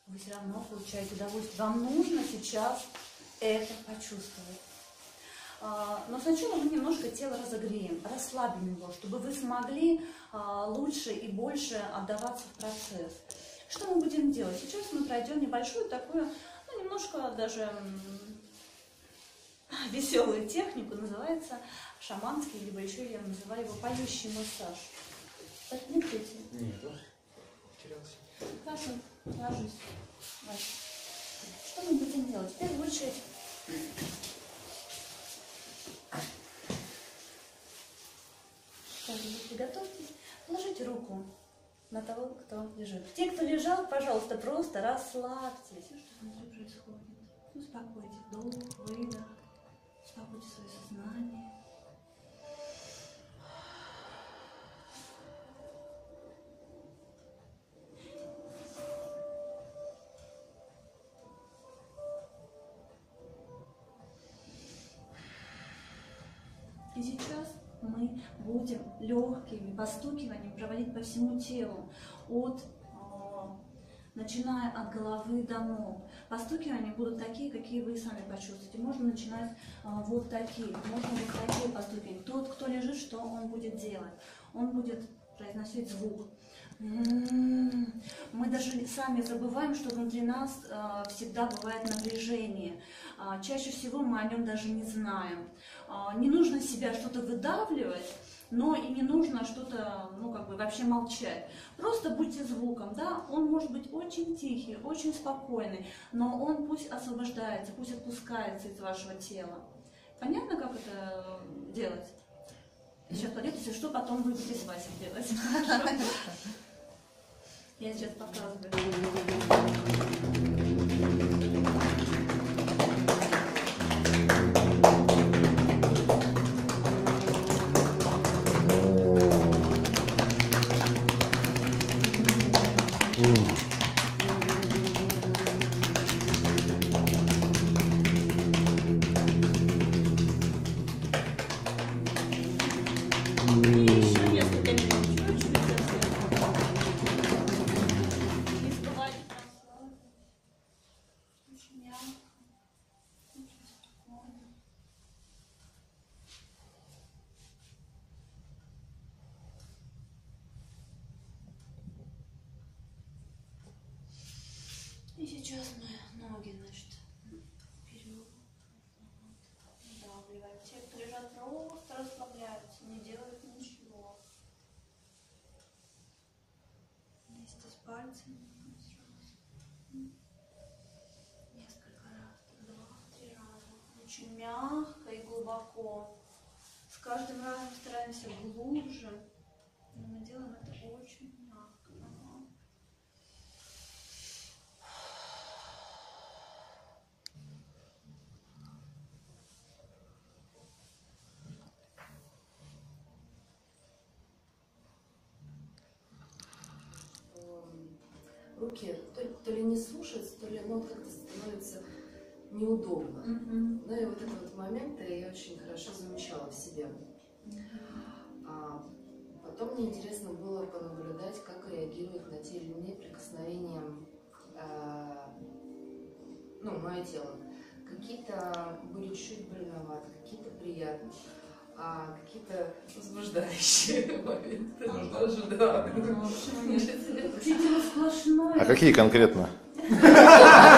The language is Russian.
вы все равно получаете удовольствие. Вам нужно сейчас это почувствовать. Но сначала мы немножко тело разогреем, расслабим его, чтобы вы смогли лучше и больше отдаваться в процесс. Что мы будем делать? Сейчас мы пройдем небольшую такую, ну, немножко даже веселую технику, называется шаманский, либо еще я называю его поющий массаж. Так, не крути. Нет, потерялся. Хорошо, ложись. Что мы будем делать? В первую очередь приготовьтесь, положите руку на того, кто лежит. Те, кто лежал, пожалуйста, просто расслабьтесь. Все, что внутри происходит. Успокойте вдох, выдох, успокойте свое сознание. И сейчас мы будем легкими постукиваниями проводить по всему телу, начиная от головы до ног. Постукивания будут такие, какие вы сами почувствуете. Можно начинать вот такие, можно вот такие постукивания. Тот, кто лежит, что он будет делать? Он будет произносить звук. Мы даже сами забываем, что внутри нас всегда бывает напряжение. Чаще всего мы о нем даже не знаем. Не нужно себя что-то выдавливать, но и не нужно что-то, ну, как бы вообще молчать. Просто будьте звуком, да, он может быть очень тихий, очень спокойный, но он пусть освобождается, пусть отпускается из вашего тела. Понятно, как это делать? Сейчас поделитесь, что потом вы будете с Васей делать. Я сейчас показываю. Еще несколько минут. Не забывайте расслабиться. Очень мягко. Очень спокойно. И сейчас мы ноги, значит, вперед, вдавливаем. Те, кто лежат, просто расслабляются, не делают ничего. Вместе с пальцами сразу. Несколько раз, 2-3 раза. Очень мягко и глубоко. С каждым разом стараемся глубже, но мы делаем это очень мягко. Руки то ли не слушаются, то ли ну, как-то становится неудобно. Ну и вот этот вот момент я очень хорошо замечала в себе. А потом мне интересно было понаблюдать, как реагирует на те или иные прикосновения мое тело. Какие-то были чуть больноваты, какие-то приятные, а какие-то возбуждающие моменты. Тоже, да. А А какие конкретно?